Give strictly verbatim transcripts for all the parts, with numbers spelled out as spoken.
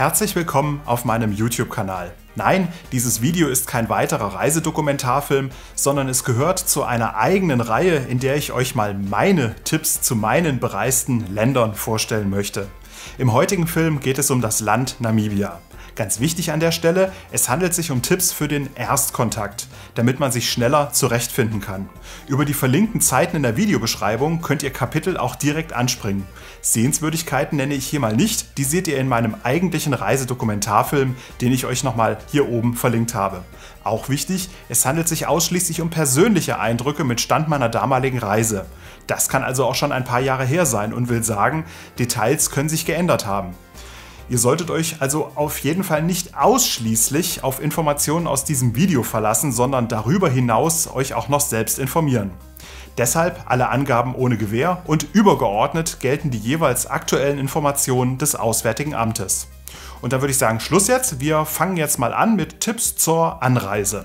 Herzlich willkommen auf meinem YouTube-Kanal. Nein, dieses Video ist kein weiterer Reisedokumentarfilm, sondern es gehört zu einer eigenen Reihe, in der ich euch mal meine Tipps zu meinen bereisten Ländern vorstellen möchte. Im heutigen Film geht es um das Land Namibia. Ganz wichtig an der Stelle, es handelt sich um Tipps für den Erstkontakt, damit man sich schneller zurechtfinden kann. Über die verlinkten Zeiten in der Videobeschreibung könnt ihr Kapitel auch direkt anspringen. Sehenswürdigkeiten nenne ich hier mal nicht, die seht ihr in meinem eigentlichen Reisedokumentarfilm, den ich euch nochmal hier oben verlinkt habe. Auch wichtig, es handelt sich ausschließlich um persönliche Eindrücke mit Stand meiner damaligen Reise. Das kann also auch schon ein paar Jahre her sein und will sagen, Details können sich geändert haben. Ihr solltet euch also auf jeden Fall nicht ausschließlich auf Informationen aus diesem Video verlassen, sondern darüber hinaus euch auch noch selbst informieren. Deshalb alle Angaben ohne Gewähr und übergeordnet gelten die jeweils aktuellen Informationen des Auswärtigen Amtes. Und da würde ich sagen, Schluss jetzt. Wir fangen jetzt mal an mit Tipps zur Anreise.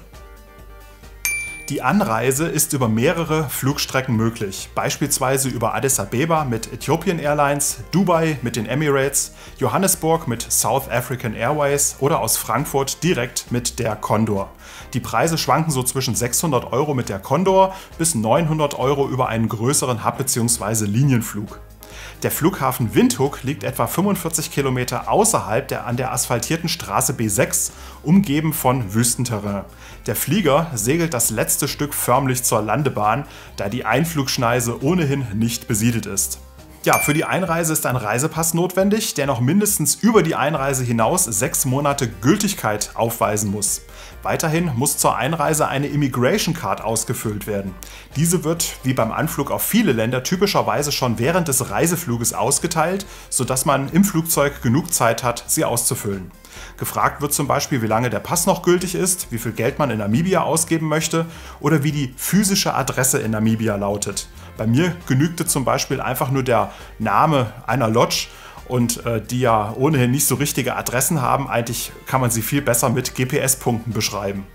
Die Anreise ist über mehrere Flugstrecken möglich, beispielsweise über Addis Abeba mit Ethiopian Airlines, Dubai mit den Emirates, Johannesburg mit South African Airways oder aus Frankfurt direkt mit der Condor. Die Preise schwanken so zwischen sechshundert Euro mit der Condor bis neunhundert Euro über einen größeren Hub- bzw. Linienflug. Der Flughafen Windhoek liegt etwa fünfundvierzig Kilometer außerhalb der an der asphaltierten Straße B sechs, umgeben von Wüstenterrain. Der Flieger segelt das letzte Stück förmlich zur Landebahn, da die Einflugschneise ohnehin nicht besiedelt ist. Ja, für die Einreise ist ein Reisepass notwendig, der noch mindestens über die Einreise hinaus sechs Monate Gültigkeit aufweisen muss. Weiterhin muss zur Einreise eine Immigration Card ausgefüllt werden. Diese wird, wie beim Anflug auf viele Länder, typischerweise schon während des Reisefluges ausgeteilt, sodass man im Flugzeug genug Zeit hat, sie auszufüllen. Gefragt wird zum Beispiel, wie lange der Pass noch gültig ist, wie viel Geld man in Namibia ausgeben möchte oder wie die physische Adresse in Namibia lautet. Bei mir genügte zum Beispiel einfach nur der Name einer Lodge und äh, die ja ohnehin nicht so richtige Adressen haben. Eigentlich kann man sie viel besser mit G P S-Punkten beschreiben.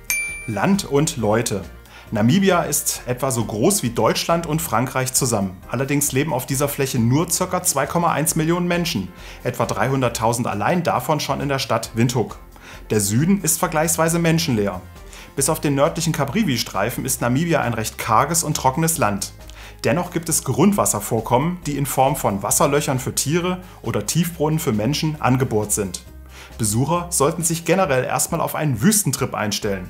Land und Leute. Namibia ist etwa so groß wie Deutschland und Frankreich zusammen. Allerdings leben auf dieser Fläche nur ca. zwei Komma eins Millionen Menschen, etwa dreihunderttausend allein davon schon in der Stadt Windhoek. Der Süden ist vergleichsweise menschenleer. Bis auf den nördlichen Caprivi-Streifen ist Namibia ein recht karges und trockenes Land. Dennoch gibt es Grundwasservorkommen, die in Form von Wasserlöchern für Tiere oder Tiefbrunnen für Menschen angebohrt sind. Besucher sollten sich generell erstmal auf einen Wüstentrip einstellen.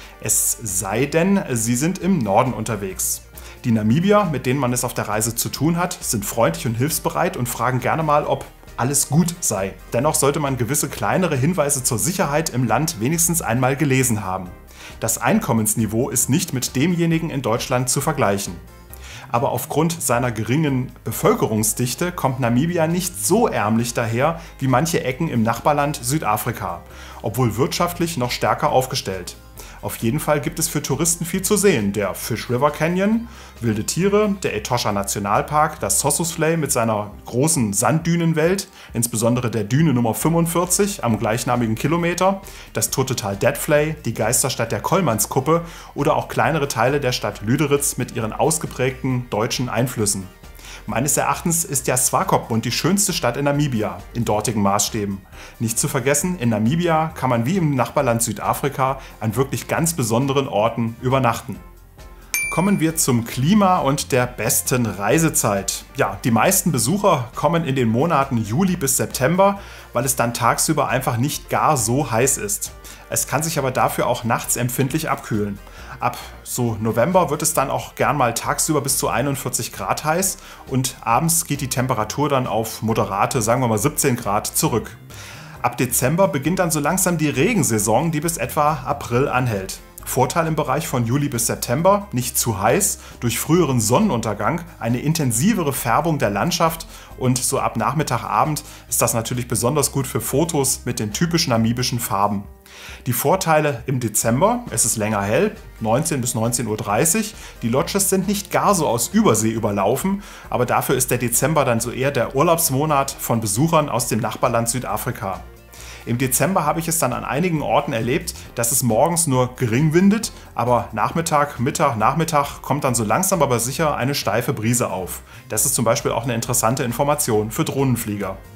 Es sei denn, sie sind im Norden unterwegs. Die Namibier, mit denen man es auf der Reise zu tun hat, sind freundlich und hilfsbereit und fragen gerne mal, ob alles gut sei. Dennoch sollte man gewisse kleinere Hinweise zur Sicherheit im Land wenigstens einmal gelesen haben. Das Einkommensniveau ist nicht mit demjenigen in Deutschland zu vergleichen. Aber aufgrund seiner geringen Bevölkerungsdichte kommt Namibia nicht so ärmlich daher wie manche Ecken im Nachbarland Südafrika, obwohl wirtschaftlich noch stärker aufgestellt. Auf jeden Fall gibt es für Touristen viel zu sehen. Der Fish River Canyon, wilde Tiere, der Etosha Nationalpark, das Sossusvlei mit seiner großen Sanddünenwelt, insbesondere der Düne Nummer fünfundvierzig am gleichnamigen Kilometer, das Totetal Dead Vlei, die Geisterstadt der Kollmannskuppe oder auch kleinere Teile der Stadt Lüderitz mit ihren ausgeprägten deutschen Einflüssen. Meines Erachtens ist ja Swakopmund die schönste Stadt in Namibia, in dortigen Maßstäben. Nicht zu vergessen, in Namibia kann man wie im Nachbarland Südafrika an wirklich ganz besonderen Orten übernachten. Kommen wir zum Klima und der besten Reisezeit. Ja, die meisten Besucher kommen in den Monaten Juli bis September, weil es dann tagsüber einfach nicht gar so heiß ist. Es kann sich aber dafür auch nachts empfindlich abkühlen. Ab so November wird es dann auch gern mal tagsüber bis zu einundvierzig Grad heiß und abends geht die Temperatur dann auf moderate, sagen wir mal siebzehn Grad zurück. Ab Dezember beginnt dann so langsam die Regensaison, die bis etwa April anhält. Vorteil im Bereich von Juli bis September, nicht zu heiß, durch früheren Sonnenuntergang, eine intensivere Färbung der Landschaft und so ab Nachmittag, Abend ist das natürlich besonders gut für Fotos mit den typischen namibischen Farben. Die Vorteile im Dezember, es ist länger hell, neunzehn bis neunzehn Uhr dreißig, die Lodges sind nicht gar so aus Übersee überlaufen, aber dafür ist der Dezember dann so eher der Urlaubsmonat von Besuchern aus dem Nachbarland Südafrika. Im Dezember habe ich es dann an einigen Orten erlebt, dass es morgens nur gering windet, aber Nachmittag, Mittag, Nachmittag kommt dann so langsam aber sicher eine steife Brise auf. Das ist zum Beispiel auch eine interessante Information für Drohnenflieger.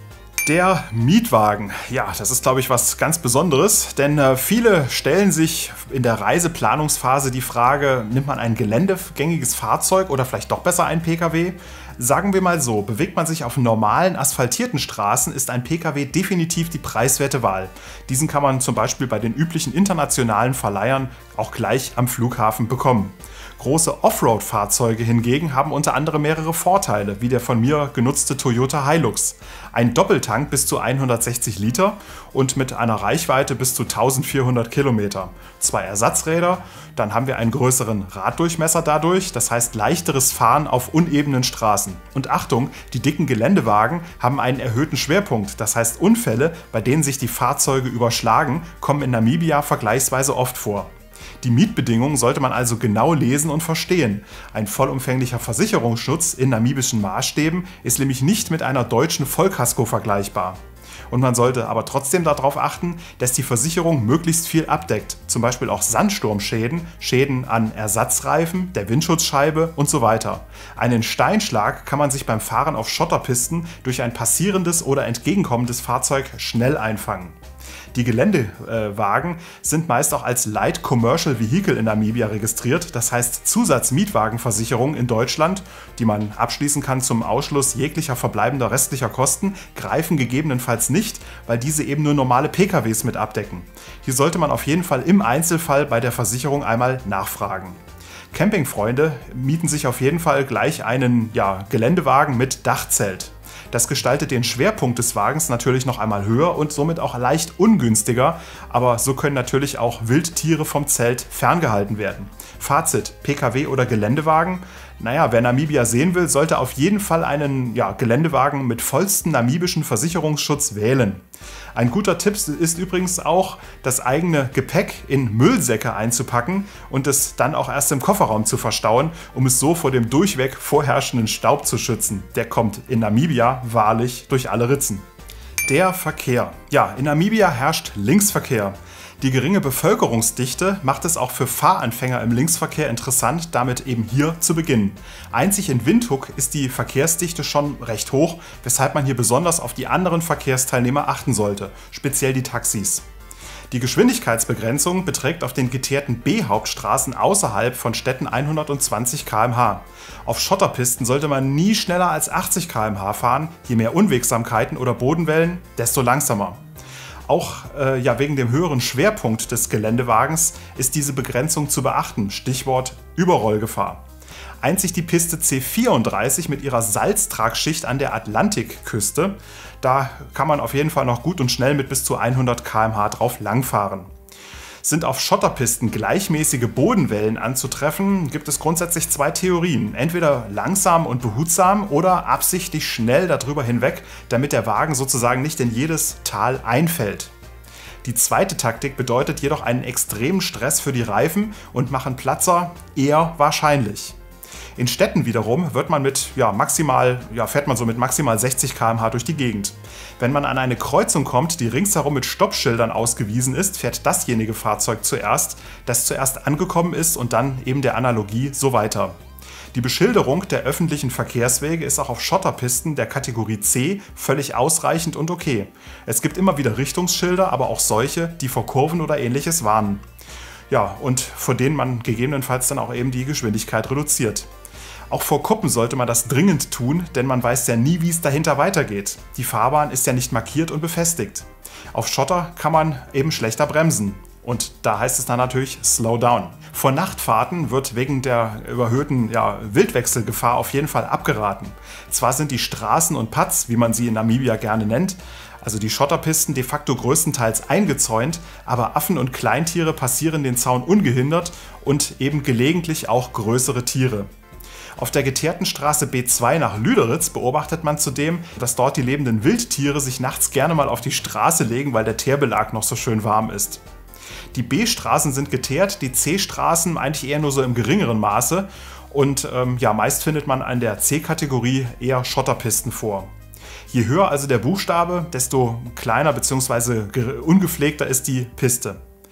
Der Mietwagen, ja, das ist, glaube ich, was ganz Besonderes, denn äh, viele stellen sich in der Reiseplanungsphase die Frage, nimmt man ein geländegängiges Fahrzeug oder vielleicht doch besser ein Pkw? Sagen wir mal so, bewegt man sich auf normalen, asphaltierten Straßen, ist ein Pkw definitiv die preiswerte Wahl. Diesen kann man zum Beispiel bei den üblichen internationalen Verleihern auch gleich am Flughafen bekommen. Große Offroad-Fahrzeuge hingegen haben unter anderem mehrere Vorteile, wie der von mir genutzte Toyota Hilux. Ein Doppeltank bis zu hundertsechzig Liter und mit einer Reichweite bis zu eintausendvierhundert Kilometer. Zwei Ersatzräder, dann haben wir einen größeren Raddurchmesser dadurch, das heißt leichteres Fahren auf unebenen Straßen. Und Achtung, die dicken Geländewagen haben einen erhöhten Schwerpunkt, das heißt Unfälle, bei denen sich die Fahrzeuge überschlagen, kommen in Namibia vergleichsweise oft vor. Die Mietbedingungen sollte man also genau lesen und verstehen. Ein vollumfänglicher Versicherungsschutz in namibischen Maßstäben ist nämlich nicht mit einer deutschen Vollkasko vergleichbar. Und man sollte aber trotzdem darauf achten, dass die Versicherung möglichst viel abdeckt, zum Beispiel auch Sandsturmschäden, Schäden an Ersatzreifen, der Windschutzscheibe und so weiter. Einen Steinschlag kann man sich beim Fahren auf Schotterpisten durch ein passierendes oder entgegenkommendes Fahrzeug schnell einfangen. Die Geländewagen sind meist auch als Light Commercial Vehicle in Namibia registriert, das heißt Zusatzmietwagenversicherungen in Deutschland, die man abschließen kann zum Ausschluss jeglicher verbleibender restlicher Kosten, greifen gegebenenfalls nicht, weil diese eben nur normale Pkws mit abdecken. Hier sollte man auf jeden Fall im Einzelfall bei der Versicherung einmal nachfragen. Campingfreunde mieten sich auf jeden Fall gleich einen ja, Geländewagen mit Dachzelt. Das gestaltet den Schwerpunkt des Wagens natürlich noch einmal höher und somit auch leicht ungünstiger, aber so können natürlich auch Wildtiere vom Zelt ferngehalten werden. Fazit: Pkw oder Geländewagen? Naja, wer Namibia sehen will, sollte auf jeden Fall einen ja, Geländewagen mit vollstem namibischen Versicherungsschutz wählen. Ein guter Tipp ist übrigens auch, das eigene Gepäck in Müllsäcke einzupacken und es dann auch erst im Kofferraum zu verstauen, um es so vor dem durchweg vorherrschenden Staub zu schützen. Der kommt in Namibia wahrlich durch alle Ritzen. Der Verkehr. Ja, in Namibia herrscht Linksverkehr. Die geringe Bevölkerungsdichte macht es auch für Fahranfänger im Linksverkehr interessant, damit eben hier zu beginnen. Einzig in Windhoek ist die Verkehrsdichte schon recht hoch, weshalb man hier besonders auf die anderen Verkehrsteilnehmer achten sollte, speziell die Taxis. Die Geschwindigkeitsbegrenzung beträgt auf den geteerten B-Hauptstraßen außerhalb von Städten hundertzwanzig Kilometer pro Stunde. Auf Schotterpisten sollte man nie schneller als achtzig Kilometer pro Stunde fahren, je mehr Unwegsamkeiten oder Bodenwellen, desto langsamer. Auch äh, ja, wegen dem höheren Schwerpunkt des Geländewagens ist diese Begrenzung zu beachten, Stichwort Überrollgefahr. Einzig die Piste C vierunddreißig mit ihrer Salztragschicht an der Atlantikküste, da kann man auf jeden Fall noch gut und schnell mit bis zu hundert Kilometer pro Stunde drauf langfahren. Sind auf Schotterpisten gleichmäßige Bodenwellen anzutreffen, gibt es grundsätzlich zwei Theorien. Entweder langsam und behutsam oder absichtlich schnell darüber hinweg, damit der Wagen sozusagen nicht in jedes Tal einfällt. Die zweite Taktik bedeutet jedoch einen extremen Stress für die Reifen und machen Platzer eher wahrscheinlich. In Städten wiederum wird man mit, ja, maximal, ja, fährt man so mit maximal sechzig Kilometer pro Stunde durch die Gegend. Wenn man an eine Kreuzung kommt, die ringsherum mit Stoppschildern ausgewiesen ist, fährt dasjenige Fahrzeug zuerst, das zuerst angekommen ist und dann eben der Analogie so weiter. Die Beschilderung der öffentlichen Verkehrswege ist auch auf Schotterpisten der Kategorie C völlig ausreichend und okay. Es gibt immer wieder Richtungsschilder, aber auch solche, die vor Kurven oder ähnliches warnen. Ja, und vor denen man gegebenenfalls dann auch eben die Geschwindigkeit reduziert. Auch vor Kuppen sollte man das dringend tun, denn man weiß ja nie, wie es dahinter weitergeht. Die Fahrbahn ist ja nicht markiert und befestigt. Auf Schotter kann man eben schlechter bremsen. Und da heißt es dann natürlich Slow down. Vor Nachtfahrten wird wegen der überhöhten ja, Wildwechselgefahr auf jeden Fall abgeraten. Zwar sind die Straßen und Pads, wie man sie in Namibia gerne nennt, also die Schotterpisten de facto größtenteils eingezäunt, aber Affen und Kleintiere passieren den Zaun ungehindert und eben gelegentlich auch größere Tiere. Auf der geteerten Straße B zwei nach Lüderitz beobachtet man zudem, dass dort die lebenden Wildtiere sich nachts gerne mal auf die Straße legen, weil der Teerbelag noch so schön warm ist. Die B-Straßen sind geteert, die C-Straßen eigentlich eher nur so im geringeren Maße und ähm, ja, meist findet man an der C-Kategorie eher Schotterpisten vor. Je höher also der Buchstabe, desto kleiner bzw. ungepflegter ist die Piste.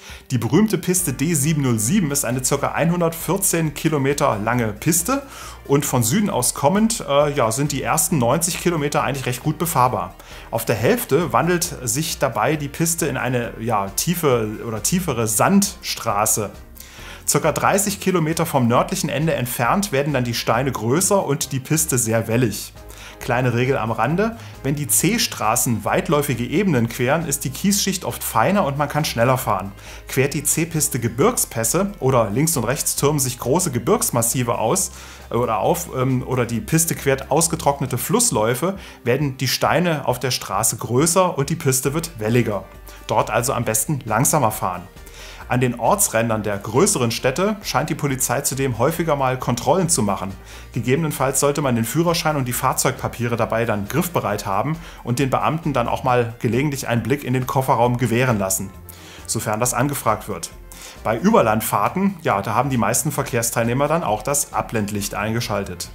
Die berühmte Piste D siebenhundertsieben ist eine ca. hundertvierzehn Kilometer lange Piste und von Süden aus kommend äh, ja, sind die ersten neunzig Kilometer eigentlich recht gut befahrbar. Auf der Hälfte wandelt sich dabei die Piste in eine ja, tiefe oder tiefere Sandstraße. Circa dreißig Kilometer vom nördlichen Ende entfernt werden dann die Steine größer und die Piste sehr wellig. Kleine Regel am Rande: Wenn die C-Straßen weitläufige Ebenen queren, ist die Kiesschicht oft feiner und man kann schneller fahren. Quert die C-Piste Gebirgspässe oder links und rechts türmen sich große Gebirgsmassive aus oder auf ähm, oder die Piste quert ausgetrocknete Flussläufe, werden die Steine auf der Straße größer und die Piste wird welliger. Dort also am besten langsamer fahren. An den Ortsrändern der größeren Städte scheint die Polizei zudem häufiger mal Kontrollen zu machen. Gegebenenfalls sollte man den Führerschein und die Fahrzeugpapiere dabei dann griffbereit haben und den Beamten dann auch mal gelegentlich einen Blick in den Kofferraum gewähren lassen, sofern das angefragt wird. Bei Überlandfahrten, ja, da haben die meisten Verkehrsteilnehmer dann auch das Abblendlicht eingeschaltet.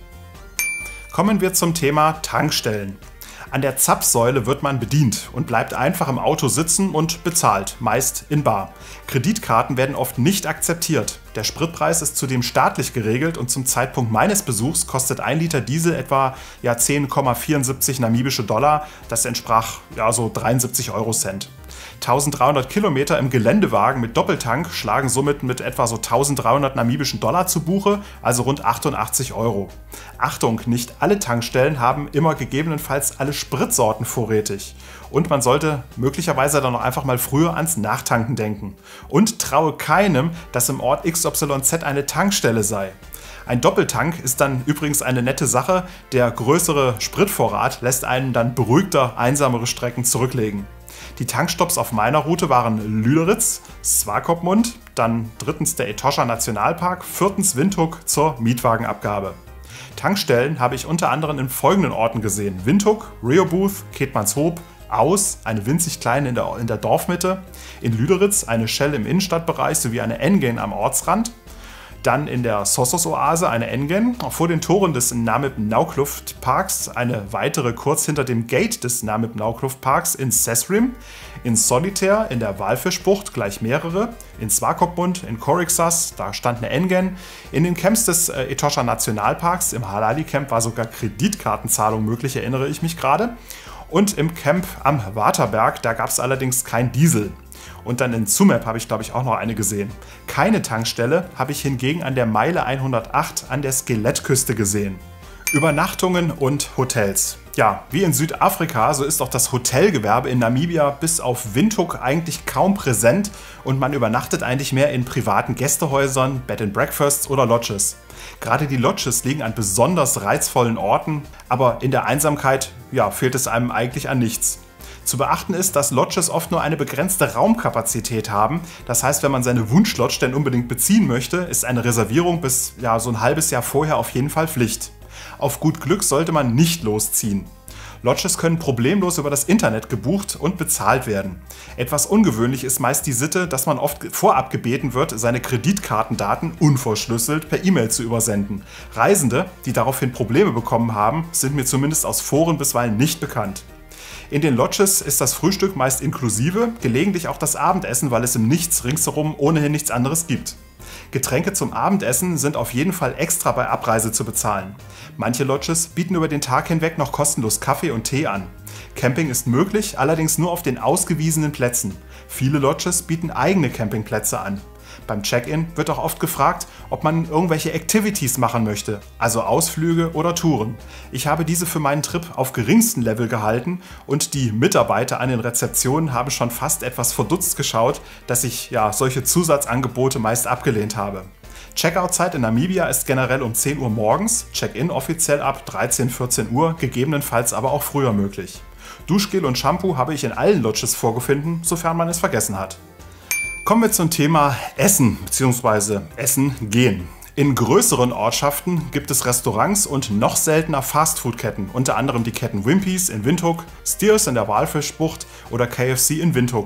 Kommen wir zum Thema Tankstellen. An der Zapfsäule wird man bedient und bleibt einfach im Auto sitzen und bezahlt, meist in bar. Kreditkarten werden oft nicht akzeptiert. Der Spritpreis ist zudem staatlich geregelt und zum Zeitpunkt meines Besuchs kostet ein Liter Diesel etwa ja, zehn Komma vierundsiebzig namibische Dollar, das entsprach ja, so dreiundsiebzig Eurocent. eintausenddreihundert Kilometer im Geländewagen mit Doppeltank schlagen somit mit etwa so eintausenddreihundert namibischen Dollar zu Buche, also rund achtundachtzig Euro. Achtung, nicht alle Tankstellen haben immer gegebenenfalls alle Spritsorten vorrätig. Und man sollte möglicherweise dann noch einfach mal früher ans Nachtanken denken. Und traue keinem, dass im Ort X Y Z eine Tankstelle sei. Ein Doppeltank ist dann übrigens eine nette Sache, der größere Spritvorrat lässt einen dann beruhigter einsamere Strecken zurücklegen. Die Tankstops auf meiner Route waren Lüderitz, Swakopmund, dann drittens der Etosha Nationalpark, viertens Windhoek zur Mietwagenabgabe. Tankstellen habe ich unter anderem in folgenden Orten gesehen: Windhoek, Rehoboth, Keetmanshoop, Aus, eine winzig kleine in der, in der Dorfmitte, in Lüderitz eine Shell im Innenstadtbereich sowie eine Engen am Ortsrand. Dann in der Sossos-Oase eine Engen, vor den Toren des Namib Naukluft Parks eine weitere kurz hinter dem Gate des Namib Naukluft Parks in Sesrim, in Solitaire in der Walfischbucht gleich mehrere, in Swakopmund, in Korixas, da stand eine Engen, in den Camps des äh, Etosha Nationalparks, im Halali Camp war sogar Kreditkartenzahlung möglich, erinnere ich mich gerade, und im Camp am Waterberg, da gab es allerdings kein Diesel. Und dann in Tsumeb habe ich glaube ich auch noch eine gesehen. Keine Tankstelle habe ich hingegen an der Meile hundertacht an der Skelettküste gesehen. Übernachtungen und Hotels. Ja, wie in Südafrika, so ist auch das Hotelgewerbe in Namibia bis auf Windhoek eigentlich kaum präsent und man übernachtet eigentlich mehr in privaten Gästehäusern, Bed and Breakfasts oder Lodges. Gerade die Lodges liegen an besonders reizvollen Orten, aber in der Einsamkeit ja, fehlt es einem eigentlich an nichts. Zu beachten ist, dass Lodges oft nur eine begrenzte Raumkapazität haben. Das heißt, wenn man seine Wunschlodge denn unbedingt beziehen möchte, ist eine Reservierung bis ja, so ein halbes Jahr vorher auf jeden Fall Pflicht. Auf gut Glück sollte man nicht losziehen. Lodges können problemlos über das Internet gebucht und bezahlt werden. Etwas ungewöhnlich ist meist die Sitte, dass man oft vorab gebeten wird, seine Kreditkartendaten unverschlüsselt per E-Mail zu übersenden. Reisende, die daraufhin Probleme bekommen haben, sind mir zumindest aus Foren bisweilen nicht bekannt. In den Lodges ist das Frühstück meist inklusive, gelegentlich auch das Abendessen, weil es im Nichts ringsherum ohnehin nichts anderes gibt. Getränke zum Abendessen sind auf jeden Fall extra bei Abreise zu bezahlen. Manche Lodges bieten über den Tag hinweg noch kostenlos Kaffee und Tee an. Camping ist möglich, allerdings nur auf den ausgewiesenen Plätzen. Viele Lodges bieten eigene Campingplätze an. Beim Check-in wird auch oft gefragt, ob man irgendwelche Activities machen möchte, also Ausflüge oder Touren. Ich habe diese für meinen Trip auf geringsten Level gehalten und die Mitarbeiter an den Rezeptionen haben schon fast etwas verdutzt geschaut, dass ich ja, solche Zusatzangebote meist abgelehnt habe. Checkout-Zeit in Namibia ist generell um zehn Uhr morgens, Check-in offiziell ab dreizehn, vierzehn Uhr, gegebenenfalls aber auch früher möglich. Duschgel und Shampoo habe ich in allen Lodges vorgefunden, sofern man es vergessen hat. Kommen wir zum Thema Essen bzw. Essen gehen. In größeren Ortschaften gibt es Restaurants und noch seltener Fastfood-Ketten, unter anderem die Ketten Wimpy's in Windhoek, Steers in der Walfischbucht oder K F C in Windhoek.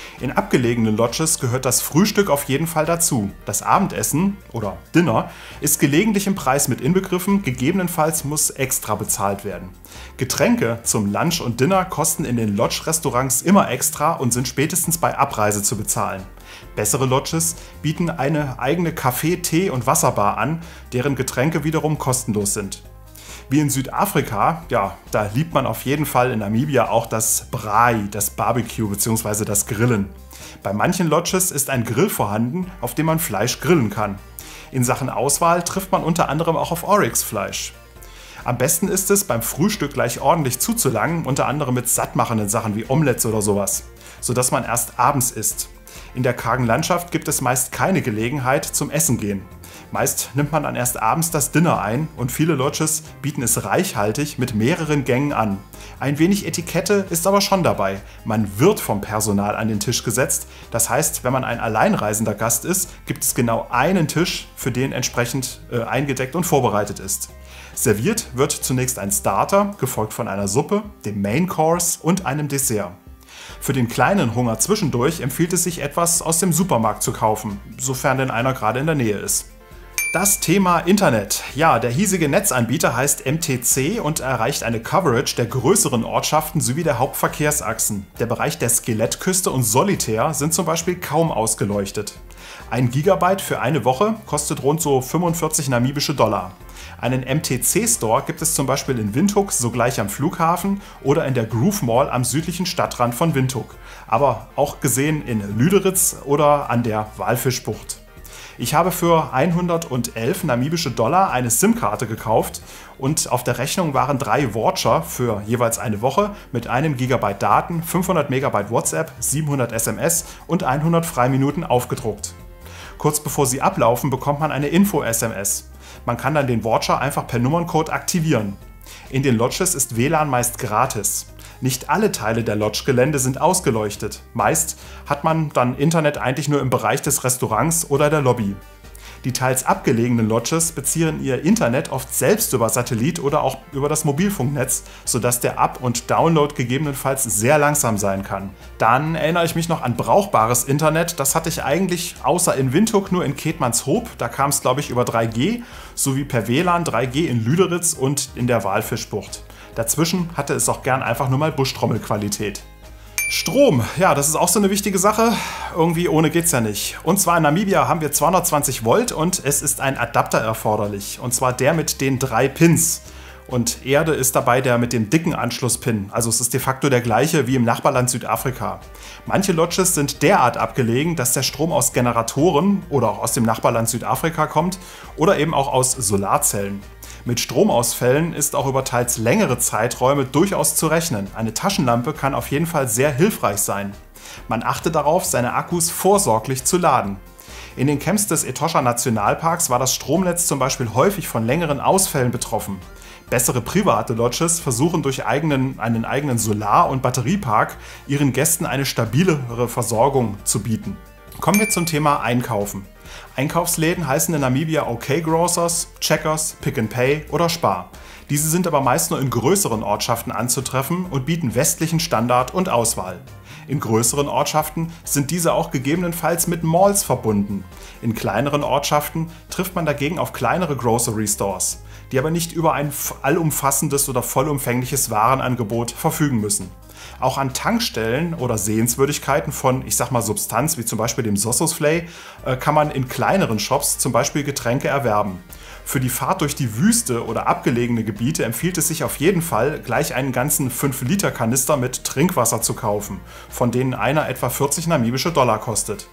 In abgelegenen Lodges gehört das Frühstück auf jeden Fall dazu. Das Abendessen oder Dinner ist gelegentlich im Preis mit inbegriffen, gegebenenfalls muss extra bezahlt werden. Getränke zum Lunch und Dinner kosten in den Lodge-Restaurants immer extra und sind spätestens bei Abreise zu bezahlen. Bessere Lodges bieten eine eigene Kaffee-, Tee- und Wasserbar an, deren Getränke wiederum kostenlos sind. Wie in Südafrika, ja, da liebt man auf jeden Fall in Namibia auch das Braai, das Barbecue bzw. das Grillen. Bei manchen Lodges ist ein Grill vorhanden, auf dem man Fleisch grillen kann. In Sachen Auswahl trifft man unter anderem auch auf Oryx-Fleisch. Am besten ist es, beim Frühstück gleich ordentlich zuzulangen, unter anderem mit sattmachenden Sachen wie Omelettes oder sowas, sodass man erst abends isst. In der kargen Landschaft gibt es meist keine Gelegenheit zum Essen gehen. Meist nimmt man dann erst abends das Dinner ein und viele Lodges bieten es reichhaltig mit mehreren Gängen an. Ein wenig Etikette ist aber schon dabei. Man wird vom Personal an den Tisch gesetzt. Das heißt, wenn man ein alleinreisender Gast ist, gibt es genau einen Tisch, für den entsprechend äh, eingedeckt und vorbereitet ist. Serviert wird zunächst ein Starter, gefolgt von einer Suppe, dem Main Course und einem Dessert. Für den kleinen Hunger zwischendurch empfiehlt es sich, etwas aus dem Supermarkt zu kaufen, sofern denn einer gerade in der Nähe ist. Das Thema Internet. Ja, der hiesige Netzanbieter heißt M T C und erreicht eine Coverage der größeren Ortschaften sowie der Hauptverkehrsachsen. Der Bereich der Skelettküste und Solitär sind zum Beispiel kaum ausgeleuchtet. Ein Gigabyte für eine Woche kostet rund so fünfundvierzig namibische Dollar. Einen M T C-Store gibt es zum Beispiel in Windhoek, sogleich am Flughafen, oder in der Groove Mall am südlichen Stadtrand von Windhoek, aber auch gesehen in Lüderitz oder an der Walfischbucht. Ich habe für hundertelf namibische Dollar eine SIM-Karte gekauft und auf der Rechnung waren drei Voucher für jeweils eine Woche mit einem Gigabyte Daten, fünfhundert Megabyte WhatsApp, siebenhundert S M S und hundert Freiminuten aufgedruckt. Kurz bevor sie ablaufen, bekommt man eine Info-S M S. Man kann dann den Voucher einfach per Nummerncode aktivieren. In den Lodges ist W L A N meist gratis. Nicht alle Teile der Lodge-Gelände sind ausgeleuchtet. Meist hat man dann Internet eigentlich nur im Bereich des Restaurants oder der Lobby. Die teils abgelegenen Lodges beziehen ihr Internet oft selbst über Satellit oder auch über das Mobilfunknetz, sodass der Up- und Download gegebenenfalls sehr langsam sein kann. Dann erinnere ich mich noch an brauchbares Internet. Das hatte ich eigentlich außer in Windhoek nur in Keetmanshoop. Da kam es, glaube ich, über drei G, sowie per W L A N drei G in Lüderitz und in der Walfischbucht. Dazwischen hatte es auch gern einfach nur mal Buschtrommelqualität. Strom, ja, das ist auch so eine wichtige Sache. Irgendwie ohne geht's ja nicht. Und zwar in Namibia haben wir zweihundertzwanzig Volt und es ist ein Adapter erforderlich. Und zwar der mit den drei Pins. Und Erde ist dabei der mit dem dicken Anschlusspin. Also es ist de facto der gleiche wie im Nachbarland Südafrika. Manche Lodges sind derart abgelegen, dass der Strom aus Generatoren oder auch aus dem Nachbarland Südafrika kommt oder eben auch aus Solarzellen. Mit Stromausfällen ist auch über teils längere Zeiträume durchaus zu rechnen. Eine Taschenlampe kann auf jeden Fall sehr hilfreich sein. Man achte darauf, seine Akkus vorsorglich zu laden. In den Camps des Etosha Nationalparks war das Stromnetz zum Beispiel häufig von längeren Ausfällen betroffen. Bessere private Lodges versuchen durch eigenen, einen eigenen Solar- und Batteriepark ihren Gästen eine stabilere Versorgung zu bieten. Kommen wir zum Thema Einkaufen. Einkaufsläden heißen in Namibia OK Grocers, Checkers, Pick and Pay oder Spar. Diese sind aber meist nur in größeren Ortschaften anzutreffen und bieten westlichen Standard und Auswahl. In größeren Ortschaften sind diese auch gegebenenfalls mit Malls verbunden. In kleineren Ortschaften trifft man dagegen auf kleinere Grocery Stores, die aber nicht über ein allumfassendes oder vollumfängliches Warenangebot verfügen müssen. Auch an Tankstellen oder Sehenswürdigkeiten von, ich sag mal, Substanz, wie zum Beispiel dem Sossusvlei, kann man in kleineren Shops zum Beispiel Getränke erwerben. Für die Fahrt durch die Wüste oder abgelegene Gebiete empfiehlt es sich auf jeden Fall, gleich einen ganzen fünf Liter Kanister mit Trinkwasser zu kaufen, von denen einer etwa vierzig namibische Dollar kostet.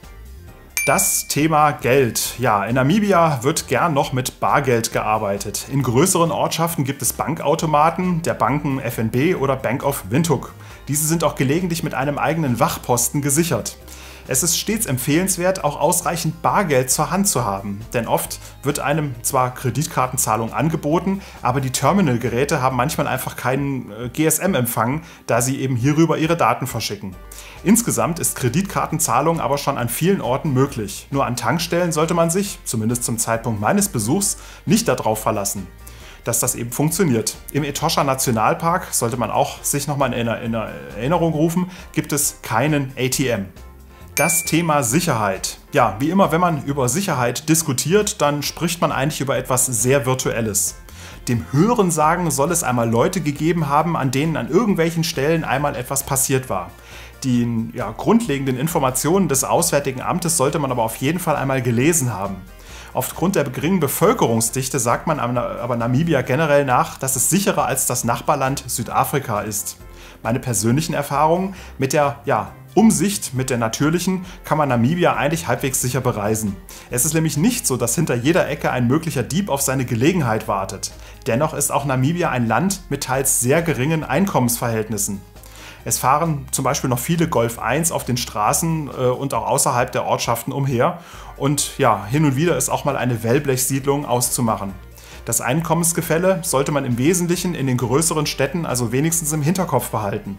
Das Thema Geld. Ja, in Namibia wird gern noch mit Bargeld gearbeitet. In größeren Ortschaften gibt es Bankautomaten der Banken F N B oder Bank of Windhoek. Diese sind auch gelegentlich mit einem eigenen Wachposten gesichert. Es ist stets empfehlenswert, auch ausreichend Bargeld zur Hand zu haben, denn oft wird einem zwar Kreditkartenzahlung angeboten, aber die Terminalgeräte haben manchmal einfach keinen G S M-Empfang, da sie eben hierüber ihre Daten verschicken. Insgesamt ist Kreditkartenzahlung aber schon an vielen Orten möglich. Nur an Tankstellen sollte man sich, zumindest zum Zeitpunkt meines Besuchs, nicht darauf verlassen, dass das eben funktioniert. Im Etosha Nationalpark, sollte man auch sich nochmal in Erinnerung rufen, gibt es keinen A T M. Das Thema Sicherheit. Ja, wie immer, wenn man über Sicherheit diskutiert, dann spricht man eigentlich über etwas sehr Virtuelles. Dem Hörensagen soll es einmal Leute gegeben haben, an denen an irgendwelchen Stellen einmal etwas passiert war. Die ja, grundlegenden Informationen des Auswärtigen Amtes sollte man aber auf jeden Fall einmal gelesen haben. Aufgrund der geringen Bevölkerungsdichte sagt man aber Namibia generell nach, dass es sicherer als das Nachbarland Südafrika ist. Meine persönlichen Erfahrungen mit der ja, Umsicht, mit der natürlichen, kann man Namibia eigentlich halbwegs sicher bereisen. Es ist nämlich nicht so, dass hinter jeder Ecke ein möglicher Dieb auf seine Gelegenheit wartet. Dennoch ist auch Namibia ein Land mit teils sehr geringen Einkommensverhältnissen. Es fahren zum Beispiel noch viele Golf eins auf den Straßen äh, und auch außerhalb der Ortschaften umher. Und ja, hin und wieder ist auch mal eine Wellblechsiedlung auszumachen. Das Einkommensgefälle sollte man im Wesentlichen in den größeren Städten also wenigstens im Hinterkopf behalten.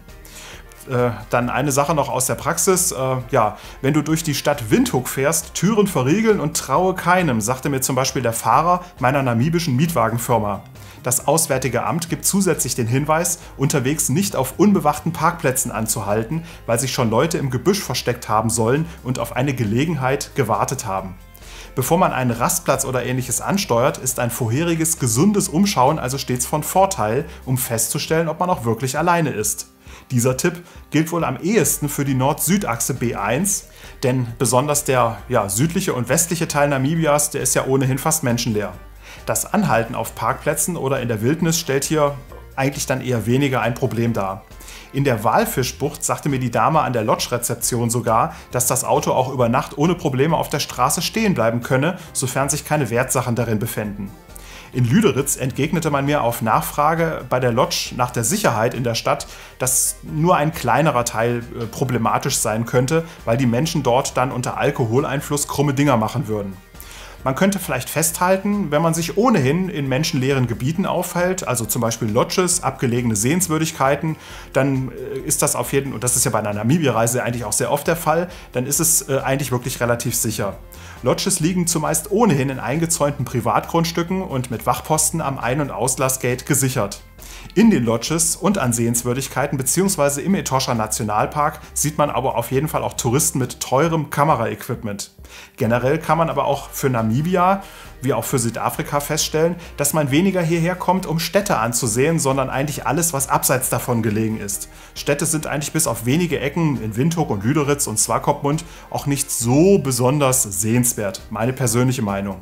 Äh, dann eine Sache noch aus der Praxis. Äh, ja, wenn du durch die Stadt Windhoek fährst, Türen verriegeln und traue keinem, sagte mir zum Beispiel der Fahrer meiner namibischen Mietwagenfirma. Das Auswärtige Amt gibt zusätzlich den Hinweis, unterwegs nicht auf unbewachten Parkplätzen anzuhalten, weil sich schon Leute im Gebüsch versteckt haben sollen und auf eine Gelegenheit gewartet haben. Bevor man einen Rastplatz oder ähnliches ansteuert, ist ein vorheriges gesundes Umschauen also stets von Vorteil, um festzustellen, ob man auch wirklich alleine ist. Dieser Tipp gilt wohl am ehesten für die Nord-Süd-Achse B eins, denn besonders der ja, südliche und westliche Teil Namibias, der ist ja ohnehin fast menschenleer. Das Anhalten auf Parkplätzen oder in der Wildnis stellt hier eigentlich dann eher weniger ein Problem dar. In der Walfischbucht sagte mir die Dame an der Lodge-Rezeption sogar, dass das Auto auch über Nacht ohne Probleme auf der Straße stehen bleiben könne, sofern sich keine Wertsachen darin befänden. In Lüderitz entgegnete man mir auf Nachfrage bei der Lodge nach der Sicherheit in der Stadt, dass nur ein kleinerer Teil äh, problematisch sein könnte, weil die Menschen dort dann unter Alkoholeinfluss krumme Dinger machen würden. Man könnte vielleicht festhalten, wenn man sich ohnehin in menschenleeren Gebieten aufhält, also zum Beispiel Lodges, abgelegene Sehenswürdigkeiten, dann ist das auf jeden Fall, und das ist ja bei einer Namibia-Reise eigentlich auch sehr oft der Fall, dann ist es eigentlich wirklich relativ sicher. Lodges liegen zumeist ohnehin in eingezäunten Privatgrundstücken und mit Wachposten am Ein- und Auslassgate gesichert. In den Lodges und an Sehenswürdigkeiten bzw. im Etosha Nationalpark sieht man aber auf jeden Fall auch Touristen mit teurem Kameraequipment. Generell kann man aber auch für Namibia, wie auch für Südafrika feststellen, dass man weniger hierher kommt, um Städte anzusehen, sondern eigentlich alles, was abseits davon gelegen ist. Städte sind eigentlich bis auf wenige Ecken in Windhoek und Lüderitz und Swakopmund auch nicht so besonders sehenswert, meine persönliche Meinung.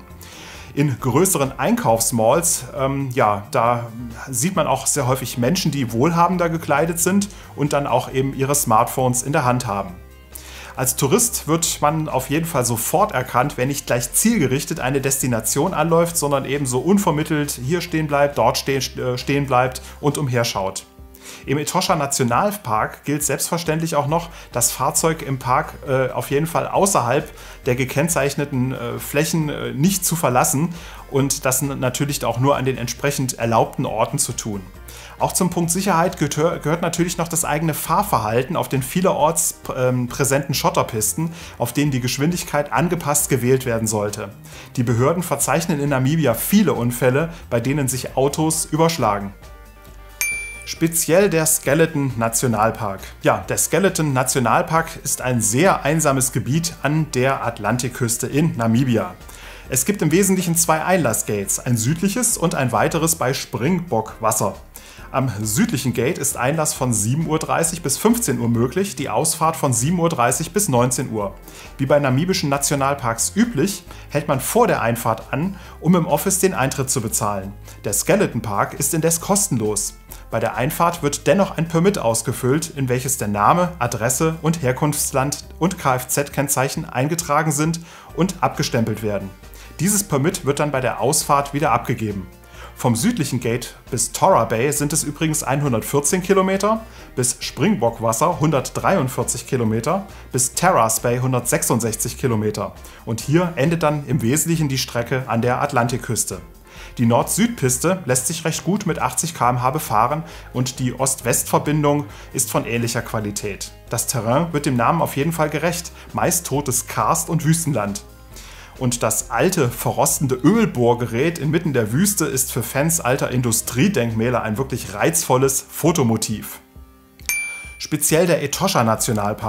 In größeren Einkaufsmalls, ähm, ja, da sieht man auch sehr häufig Menschen, die wohlhabender gekleidet sind und dann auch eben ihre Smartphones in der Hand haben. Als Tourist wird man auf jeden Fall sofort erkannt, wenn nicht gleich zielgerichtet eine Destination anläuft, sondern eben so unvermittelt hier stehen bleibt, dort stehen, äh, stehen bleibt und umherschaut. Im Etosha Nationalpark gilt selbstverständlich auch noch, das Fahrzeug im Park äh, auf jeden Fall außerhalb der gekennzeichneten äh, Flächen äh, nicht zu verlassen und das natürlich auch nur an den entsprechend erlaubten Orten zu tun. Auch zum Punkt Sicherheit gehört, gehört natürlich noch das eigene Fahrverhalten auf den vielerorts ähm, präsenten Schotterpisten, auf denen die Geschwindigkeit angepasst gewählt werden sollte. Die Behörden verzeichnen in Namibia viele Unfälle, bei denen sich Autos überschlagen. Speziell der Skeleton Nationalpark. Ja, der Skeleton Nationalpark ist ein sehr einsames Gebiet an der Atlantikküste in Namibia. Es gibt im Wesentlichen zwei Einlassgates, ein südliches und ein weiteres bei Springbok-Wasser. Am südlichen Gate ist Einlass von sieben Uhr dreißig bis fünfzehn Uhr möglich, die Ausfahrt von sieben Uhr dreißig bis neunzehn Uhr. Wie bei namibischen Nationalparks üblich, hält man vor der Einfahrt an, um im Office den Eintritt zu bezahlen. Der Skeleton Park ist indes kostenlos. Bei der Einfahrt wird dennoch ein Permit ausgefüllt, in welches der Name, Adresse und Herkunftsland und Kfz-Kennzeichen eingetragen sind und abgestempelt werden. Dieses Permit wird dann bei der Ausfahrt wieder abgegeben. Vom südlichen Gate bis Tora Bay sind es übrigens hundertvierzehn Kilometer, bis Springbok-Wasser hundertdreiundvierzig Kilometer, bis Terrace Bay hundertsechsundsechzig Kilometer. Und hier endet dann im Wesentlichen die Strecke an der Atlantikküste. Die Nord-Süd-Piste lässt sich recht gut mit achtzig Kilometer pro Stunde befahren und die Ost-West-Verbindung ist von ähnlicher Qualität. Das Terrain wird dem Namen auf jeden Fall gerecht, meist totes Karst- und Wüstenland. Und das alte, verrostende Ölbohrgerät inmitten der Wüste ist für Fans alter Industriedenkmäler ein wirklich reizvolles Fotomotiv. Speziell der Etosha Nationalpark.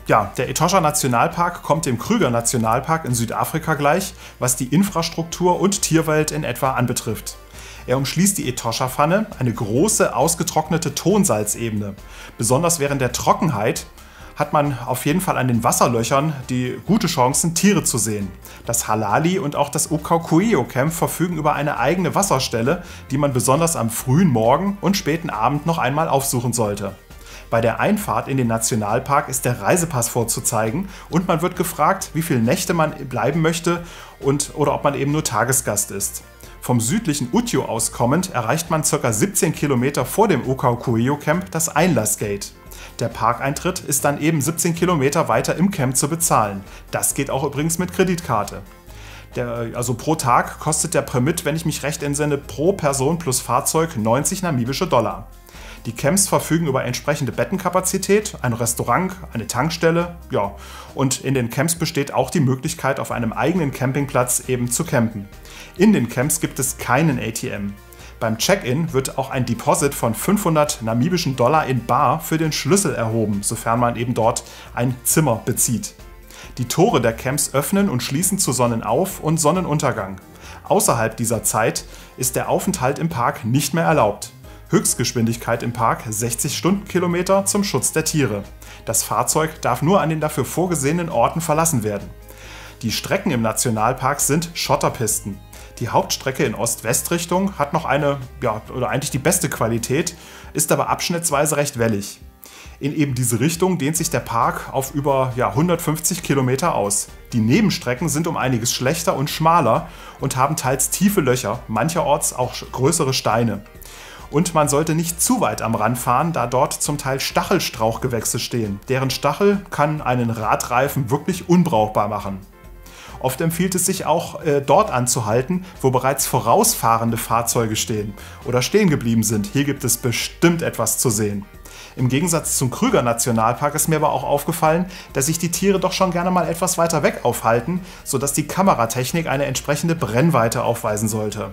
Ja, der Etosha Nationalpark kommt dem Kruger Nationalpark in Südafrika gleich, was die Infrastruktur und Tierwelt in etwa anbetrifft. Er umschließt die Etosha-Pfanne, eine große, ausgetrocknete Tonsalzebene. Besonders während der Trockenheit hat man auf jeden Fall an den Wasserlöchern die gute Chancen, Tiere zu sehen. Das Halali und auch das Okaukuejo Camp verfügen über eine eigene Wasserstelle, die man besonders am frühen Morgen und späten Abend noch einmal aufsuchen sollte. Bei der Einfahrt in den Nationalpark ist der Reisepass vorzuzeigen und man wird gefragt, wie viele Nächte man bleiben möchte und, oder ob man eben nur Tagesgast ist. Vom südlichen Utjo aus kommend erreicht man ca. siebzehn Kilometer vor dem Okaukuejo Camp das Einlassgate. Der Parkeintritt ist dann eben siebzehn Kilometer weiter im Camp zu bezahlen. Das geht auch übrigens mit Kreditkarte. Der, also pro Tag kostet der Permit, wenn ich mich recht entsinne, pro Person plus Fahrzeug neunzig namibische Dollar. Die Camps verfügen über entsprechende Bettenkapazität, ein Restaurant, eine Tankstelle, ja, und in den Camps besteht auch die Möglichkeit, auf einem eigenen Campingplatz eben zu campen. In den Camps gibt es keinen A T M. Beim Check-in wird auch ein Deposit von fünfhundert namibischen Dollar in bar für den Schlüssel erhoben, sofern man eben dort ein Zimmer bezieht. Die Tore der Camps öffnen und schließen zu Sonnenauf- und Sonnenuntergang. Außerhalb dieser Zeit ist der Aufenthalt im Park nicht mehr erlaubt. Höchstgeschwindigkeit im Park sechzig Stundenkilometer zum Schutz der Tiere. Das Fahrzeug darf nur an den dafür vorgesehenen Orten verlassen werden. Die Strecken im Nationalpark sind Schotterpisten. Die Hauptstrecke in Ost-West-Richtung hat noch eine, ja, oder eigentlich die beste Qualität, ist aber abschnittsweise recht wellig. In eben diese Richtung dehnt sich der Park auf über ja, hundertfünfzig Kilometer aus. Die Nebenstrecken sind um einiges schlechter und schmaler und haben teils tiefe Löcher, mancherorts auch größere Steine. Und man sollte nicht zu weit am Rand fahren, da dort zum Teil Stachelstrauchgewächse stehen. Deren Stachel kann einen Radreifen wirklich unbrauchbar machen. Oft empfiehlt es sich auch, äh, dort anzuhalten, wo bereits vorausfahrende Fahrzeuge stehen oder stehen geblieben sind. Hier gibt es bestimmt etwas zu sehen. Im Gegensatz zum Kruger Nationalpark ist mir aber auch aufgefallen, dass sich die Tiere doch schon gerne mal etwas weiter weg aufhalten, sodass die Kameratechnik eine entsprechende Brennweite aufweisen sollte.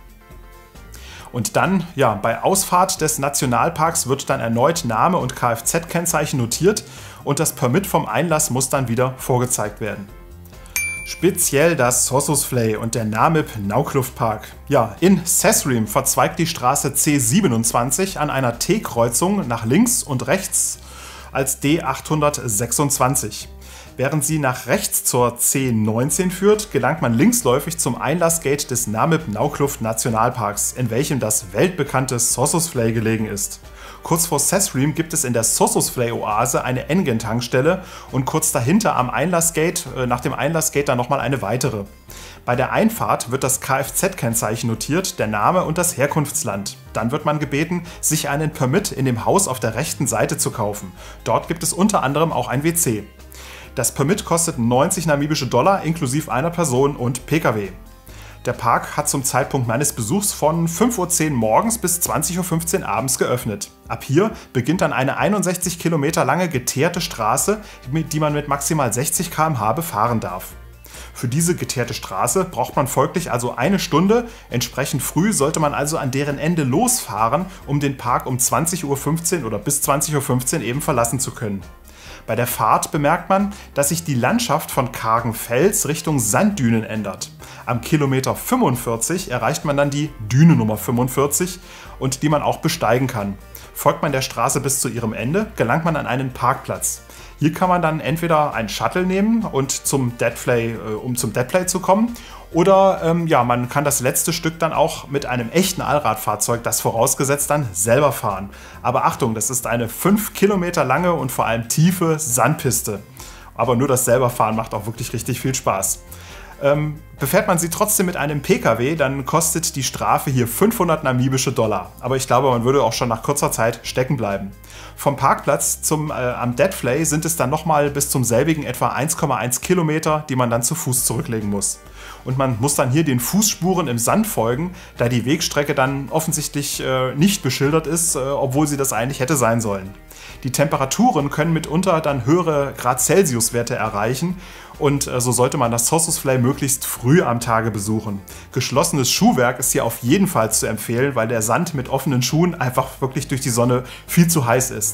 Und dann, ja, bei Ausfahrt des Nationalparks wird dann erneut Name und Kfz-Kennzeichen notiert und das Permit vom Einlass muss dann wieder vorgezeigt werden. Speziell das Sossusvlei und der Namib-Naukluft-Park. Ja, in Sesriem verzweigt die Straße C siebenundzwanzig an einer T-Kreuzung nach links und rechts als D achthundertsechsundzwanzig. Während sie nach rechts zur C neunzehn führt, gelangt man linksläufig zum Einlassgate des Namib-Naukluft Nationalparks, in welchem das weltbekannte Sossusvlei gelegen ist. Kurz vor Sesriem gibt es in der Sossusvlei-Oase eine Engen-Tankstelle und kurz dahinter am Einlassgate, nach dem Einlassgate dann nochmal eine weitere. Bei der Einfahrt wird das Kfz-Kennzeichen notiert, der Name und das Herkunftsland. Dann wird man gebeten, sich einen Permit in dem Haus auf der rechten Seite zu kaufen. Dort gibt es unter anderem auch ein W C. Das Permit kostet neunzig namibische Dollar inklusive einer Person und P K W. Der Park hat zum Zeitpunkt meines Besuchs von fünf Uhr zehn morgens bis zwanzig Uhr fünfzehn abends geöffnet. Ab hier beginnt dann eine einundsechzig Kilometer lange geteerte Straße, die man mit maximal sechzig Kilometer pro Stunde befahren darf. Für diese geteerte Straße braucht man folglich also eine Stunde, entsprechend früh sollte man also an deren Ende losfahren, um den Park um zwanzig Uhr fünfzehn oder bis zwanzig Uhr fünfzehn eben verlassen zu können. Bei der Fahrt bemerkt man, dass sich die Landschaft von kargen Fels Richtung Sanddünen ändert. Am Kilometer fünfundvierzig erreicht man dann die Düne Nummer fünfundvierzig und die man auch besteigen kann. Folgt man der Straße bis zu ihrem Ende, gelangt man an einen Parkplatz. Hier kann man dann entweder einen Shuttle nehmen und zum Deadplay, äh, um zum Deadplay zu kommen, oder ähm, ja, man kann das letzte Stück dann auch mit einem echten Allradfahrzeug, das vorausgesetzt dann selber fahren. Aber Achtung, das ist eine fünf Kilometer lange und vor allem tiefe Sandpiste. Aber nur das selber fahren macht auch wirklich richtig viel Spaß. Ähm, befährt man sie trotzdem mit einem P K W, dann kostet die Strafe hier fünfhundert namibische Dollar. Aber ich glaube, man würde auch schon nach kurzer Zeit stecken bleiben. Vom Parkplatz zum, äh, am Deadplay sind es dann nochmal bis zum selbigen etwa eins Komma eins Kilometer, die man dann zu Fuß zurücklegen muss. Und man muss dann hier den Fußspuren im Sand folgen, da die Wegstrecke dann offensichtlich äh, nicht beschildert ist, äh, obwohl sie das eigentlich hätte sein sollen. Die Temperaturen können mitunter dann höhere Grad Celsius-Werte erreichen und äh, so sollte man das Sossusvlei möglichst früh am Tage besuchen. Geschlossenes Schuhwerk ist hier auf jeden Fall zu empfehlen, weil der Sand mit offenen Schuhen einfach wirklich durch die Sonne viel zu heiß ist.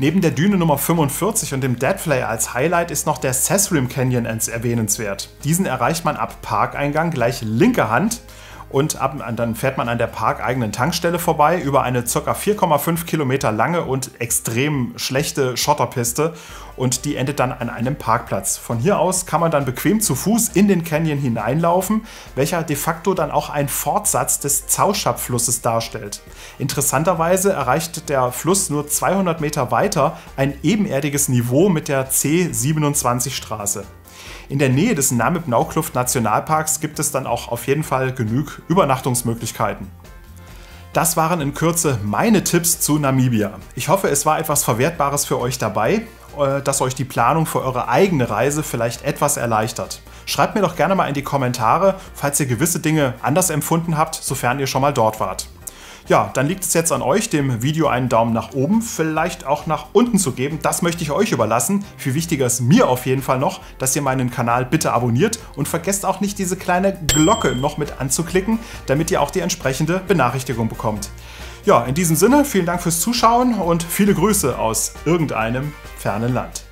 Neben der Düne Nummer fünfundvierzig und dem Dead Flare als Highlight ist noch der Sesrim Canyon erwähnenswert. Diesen erreicht man ab Parkeingang gleich linker Hand und ab, dann fährt man an der parkeigenen Tankstelle vorbei über eine ca. vier Komma fünf Kilometer lange und extrem schlechte Schotterpiste und die endet dann an einem Parkplatz. Von hier aus kann man dann bequem zu Fuß in den Canyon hineinlaufen, welcher de facto dann auch ein Fortsatz des Zauschab-Flusses darstellt. Interessanterweise erreicht der Fluss nur zweihundert Meter weiter ein ebenerdiges Niveau mit der C siebenundzwanzig Straße. In der Nähe des Namib-Naukluft Nationalparks gibt es dann auch auf jeden Fall genug Übernachtungsmöglichkeiten. Das waren in Kürze meine Tipps zu Namibia. Ich hoffe, es war etwas Verwertbares für euch dabei, das euch die Planung für eure eigene Reise vielleicht etwas erleichtert. Schreibt mir doch gerne mal in die Kommentare, falls ihr gewisse Dinge anders empfunden habt, sofern ihr schon mal dort wart. Ja, dann liegt es jetzt an euch, dem Video einen Daumen nach oben, vielleicht auch nach unten zu geben. Das möchte ich euch überlassen. Viel wichtiger ist mir auf jeden Fall noch, dass ihr meinen Kanal bitte abonniert und vergesst auch nicht, diese kleine Glocke noch mit anzuklicken, damit ihr auch die entsprechende Benachrichtigung bekommt. Ja, in diesem Sinne, vielen Dank fürs Zuschauen und viele Grüße aus irgendeinem fernen Land.